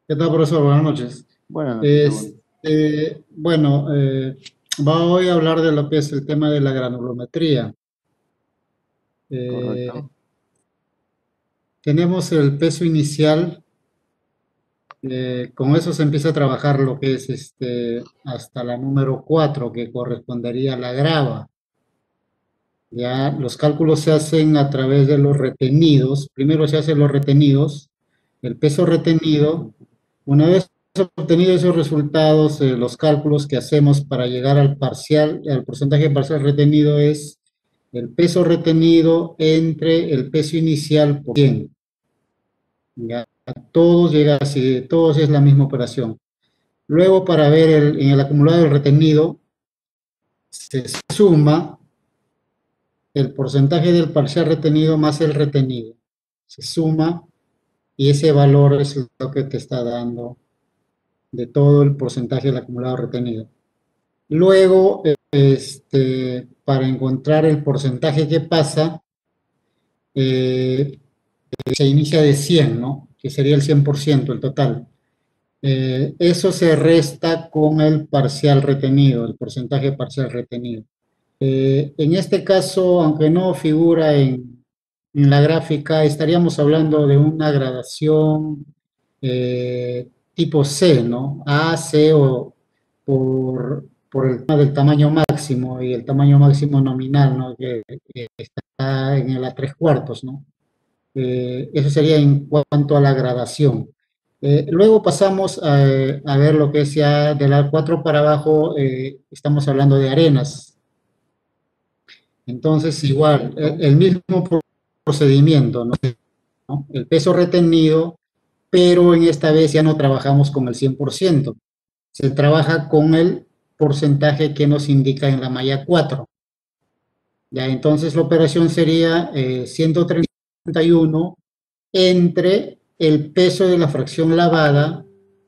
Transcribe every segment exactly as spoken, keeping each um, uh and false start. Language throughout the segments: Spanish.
¿Qué tal, profesor? Buenas noches. Buenas noches, Saúl. Este, bueno, eh, va hoy a hablar de lo que es el tema de la granulometría. Eh, Correcto. tenemos el peso inicial, eh, con eso se empieza a trabajar lo que es este, hasta la número cuatro, que correspondería a la grava. Ya los cálculos se hacen a través de los retenidos. Primero se hacen los retenidos, el peso retenido. Una vez obtenido esos resultados, eh, los cálculos que hacemos para llegar al parcial, al porcentaje parcial retenido es el peso retenido entre el peso inicial por cien. Ya, todos llega así, todos es la misma operación. Luego, para ver el, en el acumulado del retenido, se suma el porcentaje del parcial retenido más el retenido. Se suma y ese valor es lo que te está dando de todo el porcentaje del acumulado retenido. Luego, este, para encontrar el porcentaje que pasa, eh, se inicia de cien, ¿no? Que sería el cien por ciento, el total. Eh, eso se resta con el parcial retenido, el porcentaje parcial retenido. Eh, en este caso, aunque no figura en, en la gráfica, estaríamos hablando de una gradación eh, tipo C, ¿no? A, C o por, por el tema del tamaño máximo y el tamaño máximo nominal, ¿no? Que, que está en el A tres cuartos, ¿no? Eh, eso sería en cuanto a la gradación. Eh, luego pasamos a, a, ver lo que es ya de la cuatro para abajo, eh, estamos hablando de arenas. Entonces, igual, el, el mismo procedimiento, ¿no? El peso retenido, pero en esta vez ya no trabajamos con el cien por ciento, se trabaja con el porcentaje que nos indica en la malla cuatro. Ya, entonces la operación sería eh, ciento treinta y uno entre el peso de la fracción lavada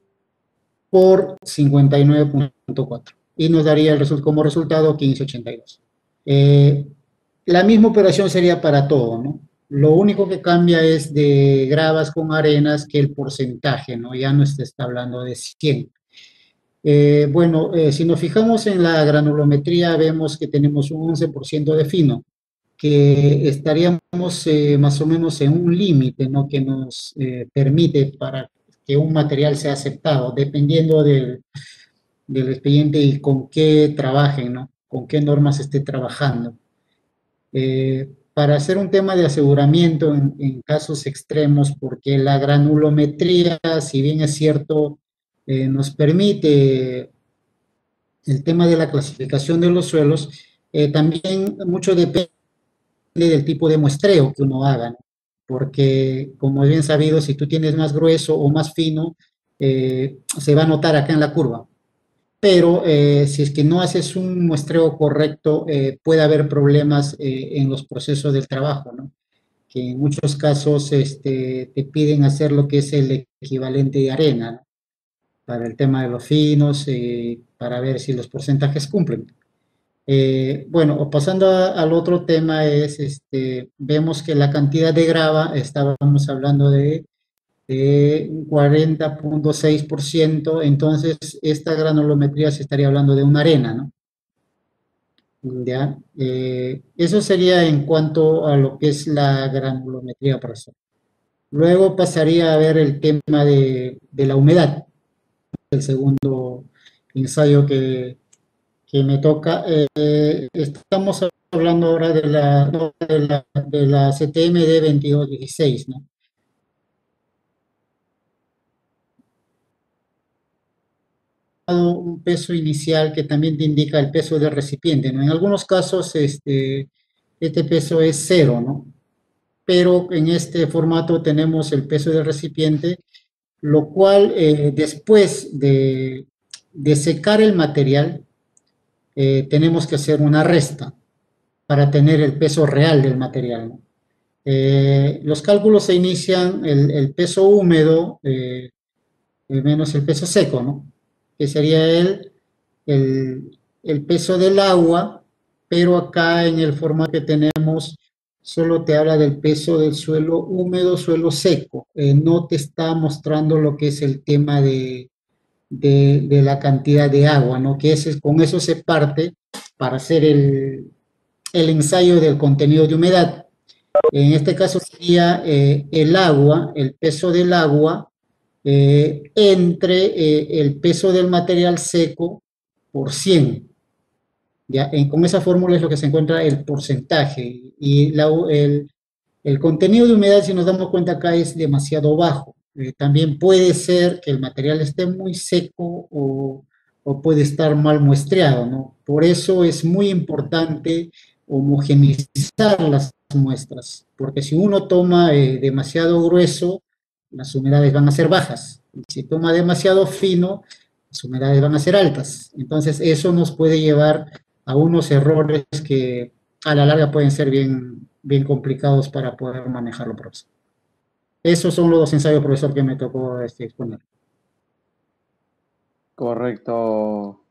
por cincuenta y nueve punto cuatro y nos daría el resu como resultado quince ochenta y dos. Eh, la misma operación sería para todo, ¿no? Lo único que cambia es de gravas con arenas que el porcentaje, ¿no? Ya no se está hablando de cien. Eh, bueno, eh, si nos fijamos en la granulometría, vemos que tenemos un once por ciento de fino, que estaríamos eh, más o menos en un límite, ¿no? Que nos eh, permite para que un material sea aceptado, dependiendo del, del expediente y con qué trabajen, ¿no? Con qué normas esté trabajando. Eh, para hacer un tema de aseguramiento en, en, casos extremos, porque la granulometría, si bien es cierto, eh, nos permite el tema de la clasificación de los suelos, eh, también mucho depende del tipo de muestreo que uno haga, ¿no? Porque, como es bien sabido, si tú tienes más grueso o más fino, eh, se va a notar acá en la curva. Pero eh, si es que no haces un muestreo correcto, eh, puede haber problemas eh, en los procesos del trabajo, ¿no? Que en muchos casos este, te piden hacer lo que es el equivalente de arena, ¿no? Para el tema de los finos, eh, para ver si los porcentajes cumplen. Eh, bueno, pasando a, al otro tema es, este, vemos que la cantidad de grava, estábamos hablando de de un cuarenta punto seis por ciento, entonces esta granulometría se estaría hablando de una arena, ¿no? ¿Ya? Eh, eso sería en cuanto a lo que es la granulometría, profesor. Luego pasaría a ver el tema de, de la humedad, el segundo ensayo que, que me toca. Eh, estamos hablando ahora de la, no, de la, de la C T M D veintidós dieciséis, ¿no? Un peso inicial que también te indica el peso del recipiente, ¿no? En algunos casos este, este peso es cero, ¿no? Pero en este formato tenemos el peso del recipiente, lo cual eh, después de, de, secar el material, eh, tenemos que hacer una resta para tener el peso real del material, ¿no? Eh, los cálculos se inician el, el peso húmedo eh, menos el peso seco, ¿no? Que sería el, el, el peso del agua, pero acá en el formato que tenemos Solo te habla del peso del suelo húmedo, suelo seco. Eh, no te está mostrando lo que es el tema de, de- de la cantidad de agua, ¿no? Que ese- con eso se parte para hacer el, el ensayo del contenido de humedad. En este caso sería eh, el agua, el peso del agua eh, entre eh, el peso del material seco por cien. ¿Ya? En- con esa fórmula es lo que se encuentra el porcentaje. Y la- el, el contenido de humedad, si nos damos cuenta acá, es demasiado bajo. Eh, también puede ser que el material esté muy seco o, o puede estar mal muestreado, ¿no? Por eso es muy importante homogeneizar las muestras, porque si uno toma eh, demasiado grueso, las humedades van a ser bajas. Y si toma demasiado fino, las humedades van a ser altas. Entonces, eso nos puede llevar a unos errores que a la larga pueden ser bien, bien complicados para poder manejarlo, profesor. Esos son los dos ensayos, profesor, que me tocó este, exponer. Correcto,